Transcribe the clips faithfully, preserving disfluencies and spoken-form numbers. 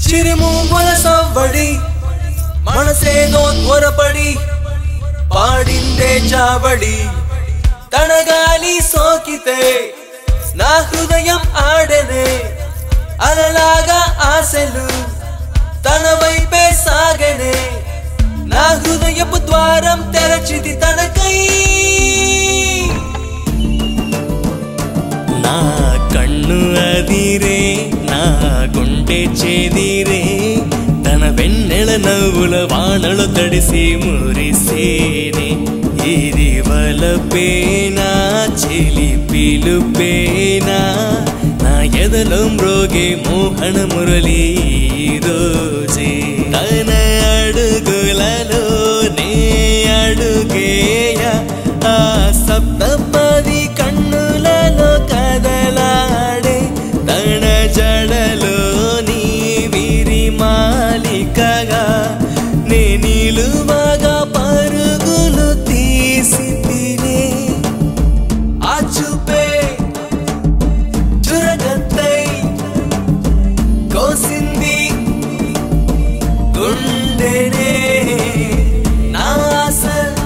చిరుమూగుల సవ్వడి మనసేదో త్వరపడి పాడిందే చావడి తన గాలి సోకితే నా హృదయం ఆడనే అలలాగా ఆశలు తన వైపే సాగనే నా హృదయపు ద్వారం తెరచిది తనకై నా కన్ను అదిరే నా గుండె చెదిరే తన వెన్నెల నవ్వుల వానలు తడిసి మురిసేనే ఇది వలపేనా చెలి పిలుపేనా నా ఎదలో మ్రోగే మోహన మురళి రోజే తన అడుగులలో నే అడుగేయ ఆ సప్తపది కన్నులలో కదలాడే తన జడలో నీ విరి మాలికగా నే నిలువగా పరుగులు తీసి తినే ఆ చూపే చురగత్తై కోసింది గుండెనే నా ఆశ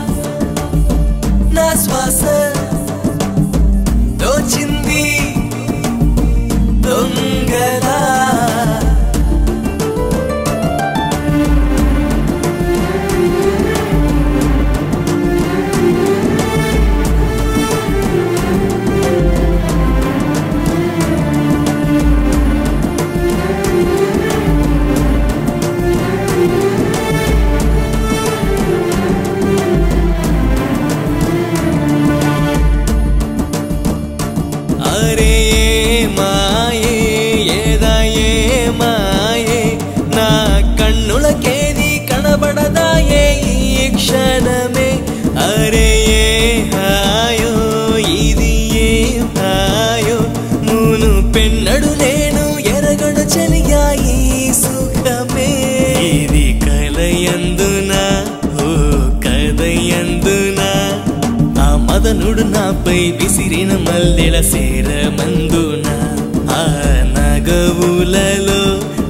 నా శ్వాస దోచింది దొంగలా అరే మాయే ఏదా ఏ మాయే నా కన్నులకేది కనబడదాయే ఈ క్షణమే అరే ఏ హాయో ఇది ఏ హాయో మూను పెన్నడు నేను ఎరగడు చలియా ఈ సుఖమే ఇది కలయందునా ఓ కదయందునా ఆ మదనుడు నాపై విసిరిన మల్లెల సేరమందున ఆ నగవులలో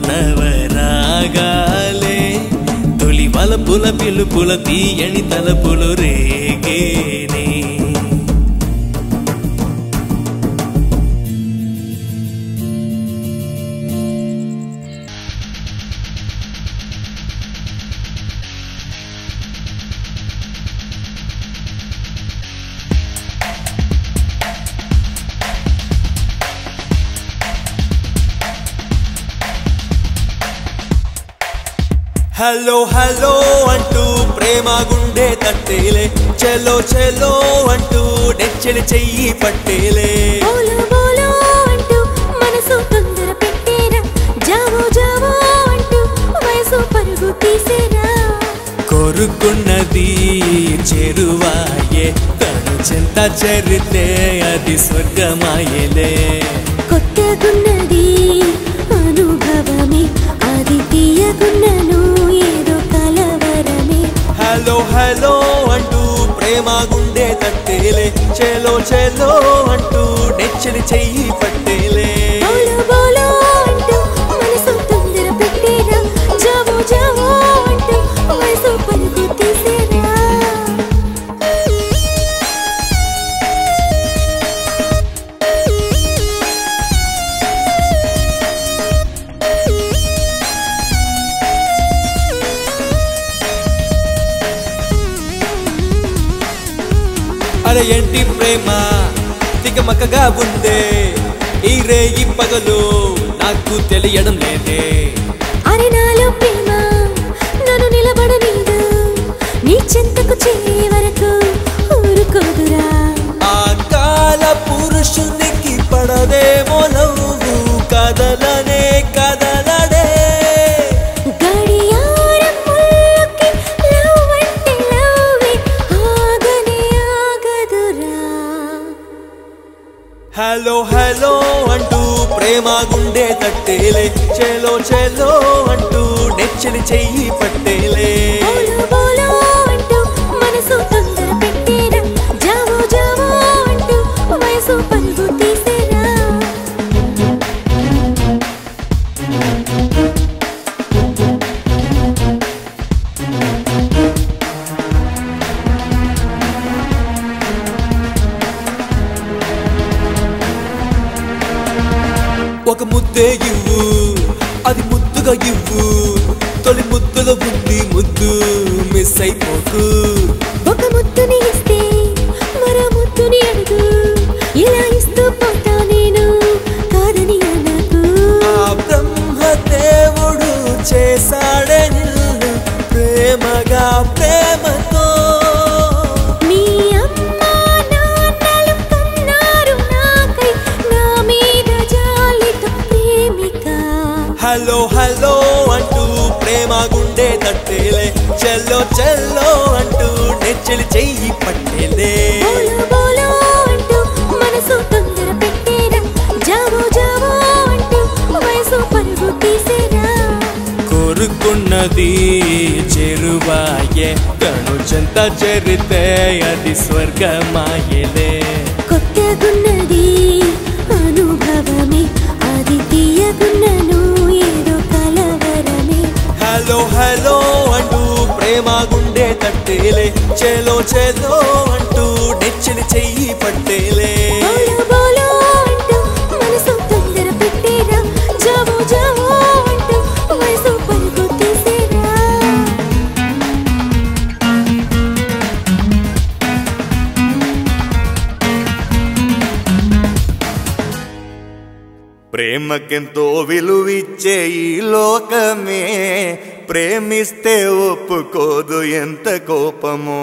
నవరాగాలే తొలి వలపుల పిలుపుల తీయని తలపులు రేగేనే హలో హలో అంటూ ప్రేమ గుండె తట్టేలే చెలో చెలో అంటూ నెచ్చలి చెయ్యి పట్టేలే బోలో బోలో అంటూ మనసు తొందర పెట్టేరా జావో జావో అంటూ వయసు పరుగు తీసేరా కోరుకున్నది చెరువాయే తను చెంత చెరితే అది స్వర్గమాయలే కొత్తగున్నది అనుభవమే అది తీయకున్నను ఏదో కలవరమే హలో హలో అంటూ ప్రేమ గుండె తట్టేలే చెలో చెలో అంటూ నెచ్చలి చెయ్యి పట్టేలే బోలో బోలో అంటూ మనసు తొందర పెట్టేరా జావో జావో అంటూ వయసు పరుగు తీసేరా అరే ఏంటి ప్రేమ తికమకగా ఉందే ఈ రేయి పగలు నాకు తెలియడం లేదే అరే నాలో ప్రేమ నన్ను నిలబడనీదు నీ చెంతకు చేరే వరకు ఊరుకోదురా ఆ కాల పురుషునికి పడదేమో నవ్వు కదలనే కదలడే గడియారం ముల్లుకి లవ్ అంటే లవ్వే ఆగనే ఆగదురా హలో హలో అంటూ ప్రేమ గుండె తట్టేలే చెలో చెలో అంటూ నెచ్చలి చెయ్యి పట్టేలే బోలో బోలో అంటూ మనసు తొందర పెట్టేరా జావో జావో అంటూ వయసు పరుగు తీసేరా ఇక ఇవ్వు తొలి ముద్దులో ఉంది ముద్దు మిస్ అయిపోకు ఒక ముద్దుని ఇస్తే మరో ముద్దుని అడుగు ఇలా ఇస్తూ పోతా నేను కాదని అనకు ఆ బ్రహ్మదేవుడు చేశాడే నిన్ను ప్రేమగా ప్రేమతో మీ అమ్మ నాన్నలు కన్నారు నాకై నా మీద జాలితో ప్రేమిక హలో హలో అంటూ ప్రేమ గుండె తట్టేలే చెల్లో చెల్లో అంటూ నెచ్చలి చెయ్యి పట్టేలే బోలో బోలో అంటూ మనసు తొందర పెట్టేరా జావో జావో అంటూ వయసు పరుగు తీసేరా కోరుకున్నది చెరువాయే కను చెంత చెరితే అది స్వర్గమాయలే కొత్తగున్నది అనుభవమే అది తీయగున్నను ఏదో కలవరమే హలో హలో అంటూ ప్రేమ గుండె తట్టేలే చెలో చెలో అంటూ నెచ్చలి చెయ్యి పట్టేలే బోలో బోలో అంటూ మనసు తొందర పెట్టేరా జావో జావో అంటూ వయసు పరుగు తీసేరా ప్రేమకెంతో విలువిచ్చే ఈ లోకమే ప్రేమిస్తే ఒప్పుకోదు ఎంత కోపమో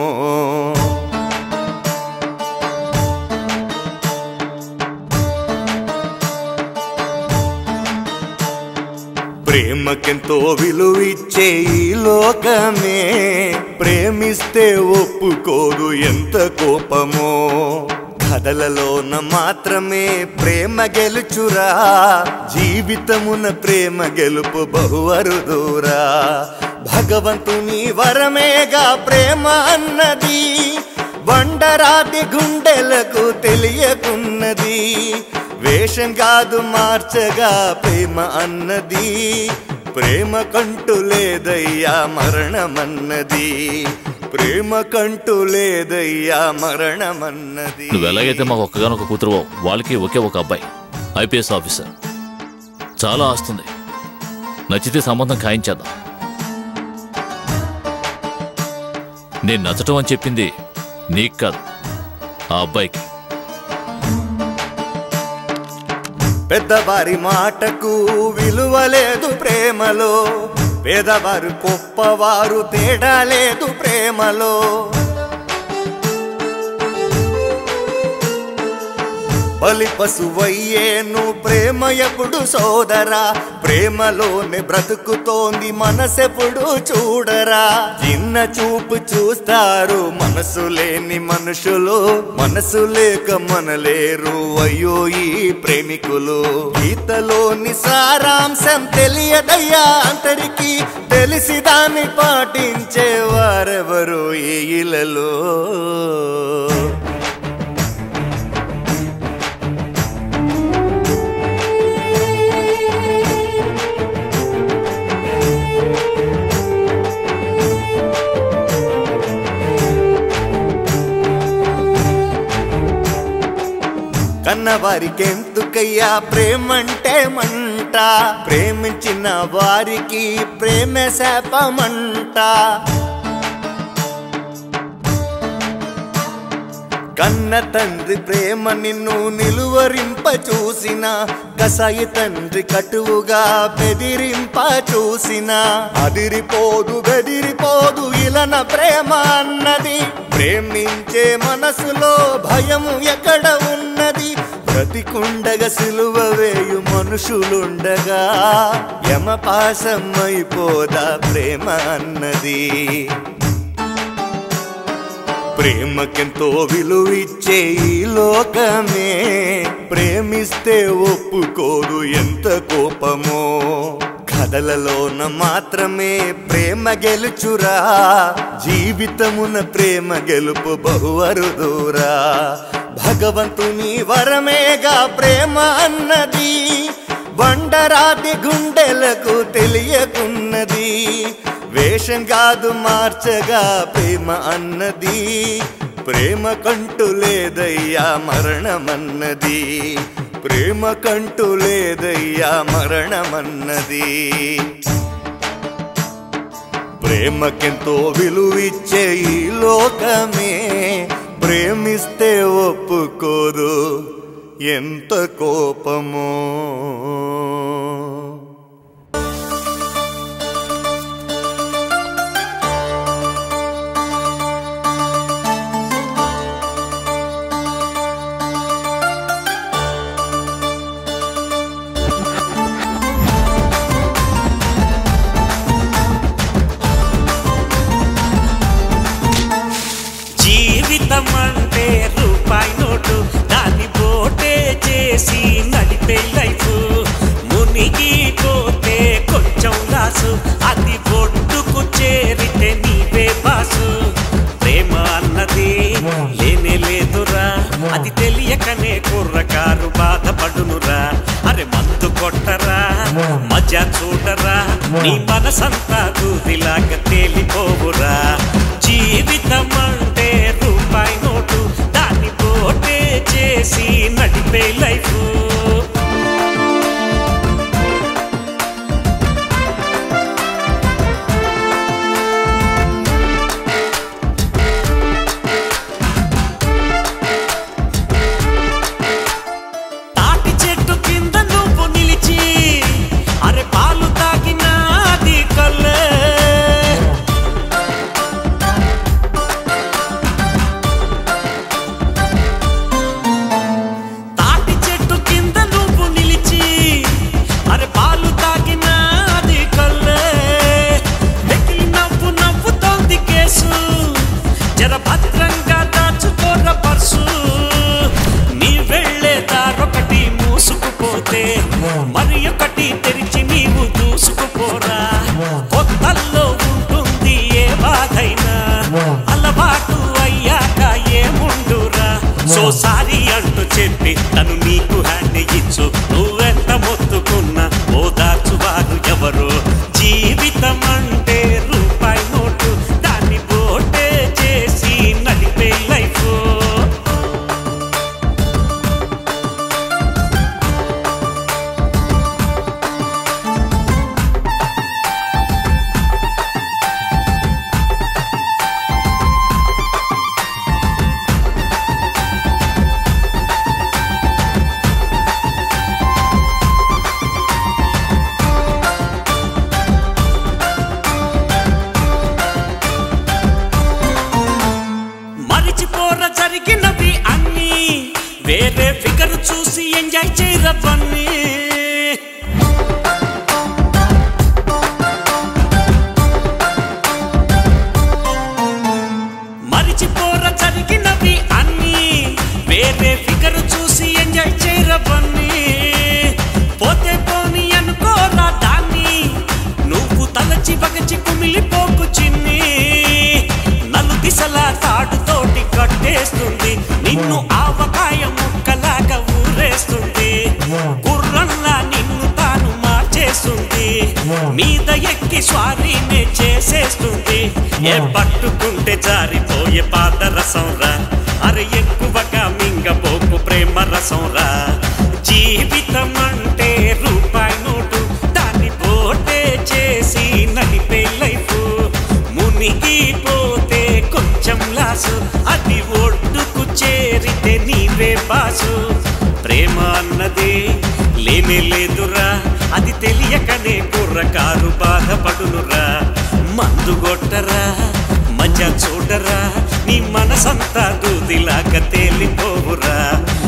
ప్రేమకెంతో విలువిచ్చే ఈ లోకమే ప్రేమిస్తే ఒప్పుకోదు ఎంత కోపమో కథలలోన మాత్రమే ప్రేమ గెలుచురా జీవితమున ప్రేమ గెలుపు బహు అరుదురా భగవంతుని వరమేగా ప్రేమ అన్నది బండరాతి గుండెలకు తెలియకున్నది వేషం కాదు మార్చగా ప్రేమ అన్నది ప్రేమ కంటూ లేదయ్యా మరణమన్నది ప్రేమ కంటూ లేదయ్యా మరణమన్నది నువ్వు ఎలాగైతే మాకు ఒక్కగానొక కూతురువో వాళ్ళకి ఒకే ఒక అబ్బాయి ఐపీఎస్ ఆఫీసర్ చాలా ఆస్తుంది నచ్చితే సంబంధం ఖాయించేద్దాం నేను నచ్చటం అని చెప్పింది నీకు కాదు ఆ అబ్బాయికి పెద్దవారి మాటకు విలువ లేదు ప్రేమలో పేదవారు గొప్పవారు తేడా లేదు ప్రేమలో బలి పశువయ్యేను ప్రేమ ఎప్పుడు సోదరా ప్రేమలోనే బ్రతుకుతోంది మనసెప్పుడు చూడరా చిన్న చూపు చూస్తారు మనసు లేని మనుషులు మనసు లేక మనలేరు అయ్యో ఈ ప్రేమికులు గీతలోని సారాంశం తెలియదయ్యా అందరికీ తెలిసి దాన్ని పాటించే వారెవరు ఈ ఇలలో కన్నవారికెందుకయ్యా ప్రేమంటే మంట ప్రేమించిన వారికి ప్రేమ శాపమంట కన్న తండ్రి ప్రేమ నిన్ను నిలువరింప చూసిన కసాయి తండ్రి కటువుగా బెదిరింప చూసిన అదిరిపోదు బెదిరిపోదు ఇలన ప్రేమ అన్నది ప్రేమించే మనసులో భయము ఎక్కడ ఉన్నది బ్రతికుండగా సిలువ వేయు మనుషులుండగా యమపాశమైపోదా ప్రేమ అన్నది ప్రేమకెంతో విలువిచ్చే ఈ లోకమే ప్రేమిస్తే ఒప్పుకోదు ఎంత కోపమో కథలలోన మాత్రమే ప్రేమ గెలుచురా జీవితమున ప్రేమ గెలుపు బహు అరుదురా భగవంతుని వరమేగా ప్రేమ అన్నది బండరాతి గుండెలకు తెలియకున్నది వేషం కాదు మార్చగా ప్రేమ అన్నది ప్రేమ కంటూ లేదయ్యా మరణమన్నది ప్రేమ కంటూ లేదయ్యా మరణమన్నది. ప్రేమకెంతో విలువిచ్చే ఈ లోకమే ప్రేమిస్తే ఒప్పుకోదు ఎంత కోపమో. జీవితమంటే రూపాయి నోటు, దాన్ని పోటే చేసి నడిపే లైఫ్. మునిగిపోతే కొంచెం లాసు, అది ఒడ్డుకు చేరితే నీవే బాసు. ప్రేమ అన్నది లేనే లేదురా, అది తెలియకనే కుర్రకారు బాధపడునురా. అరే మందు కొట్టరా, మజా చూడరా, నీ మనసంతా దూదిలాగా తేలిపోవురా. జీవితం అంటే రూపాయి నోటు, దాన్ని పోటే చేసి నడిపే లైఫ్. తాటి చెట్టు కింద నువ్వు నిలిచి అరే పాలు తాగినా అది కల్లే. తాటి చెట్టు కింద నువ్వు నిలిచి అరే పాలు తాగినా అది కల్లే. వెకిలి నవ్వు నవ్వుతోంది కేసు, జర భద్రంగా దాచుకోర పర్సు. నీ వెళ్ళే దారొకటి మూసుకుపోతే మరి ఒకటి తెరిచి నీవు దూసుకుపోరా. కొత్తల్లో ఉంటుంది ఏ బాధైనా, అలవాటు అయ్యాక ఏముండురా. సో సారీ అంటూ చెప్పి తను నీకు హ్యాండ్ ఇచ్చు, నువ్వెంత మొత్తుకున్నా ఓదార్చువారు ఎవరు. జీవితం అంటే రూపాయి నోటు, దాన్ని పోటే చేసి నడిపే లైఫ్. మరిచిపోర జరిగినవి అన్నీ, వేరే ఫిగర్ చూసి ఎంజాయ్ చేయరవన్నీ. మరిచిపోర జరిగినవి అన్నీ, వేరే ఫిగర్ చూసి ఎంజాయ్ చేయరవన్నీ. పోతే పోని అనుకోరా దాన్ని, నువ్వు తలచి బగచి కుమిలిపోకు చిన్ని. నలు దిశలా తాడుతోటి కట్టేస్తుంది, నిన్ను ఆవకాయ ముక్కలాగా ఊరేస్తుంది. గుర్రంలా నిన్ను తాను మార్చేస్తుంది, మీద ఎక్కి స్వారీనే చేసేస్తుంది. ఏ పట్టుకుంటే జారిపోయే పాదరసం రా, అరే ఎక్కువగా మింగపోకు ప్రేమ రసం రా. జీవితం అంటే రూపాయి నోటు, దాన్ని పోటే చేసి నడిపే లైఫ్. మునిగిపోతే కొంచెం లాసు, అది ఒడ్డుకు చేరితే నీవే బాసు. ప్రేమ అన్నది లేనే లేదురా, అది తెలియకనే కుర్రకారు బాధపడునురా. మందు కొట్టరా, మజా చూడరా, నీ మనసంతా దూదిలాగా తేలిపోవురా.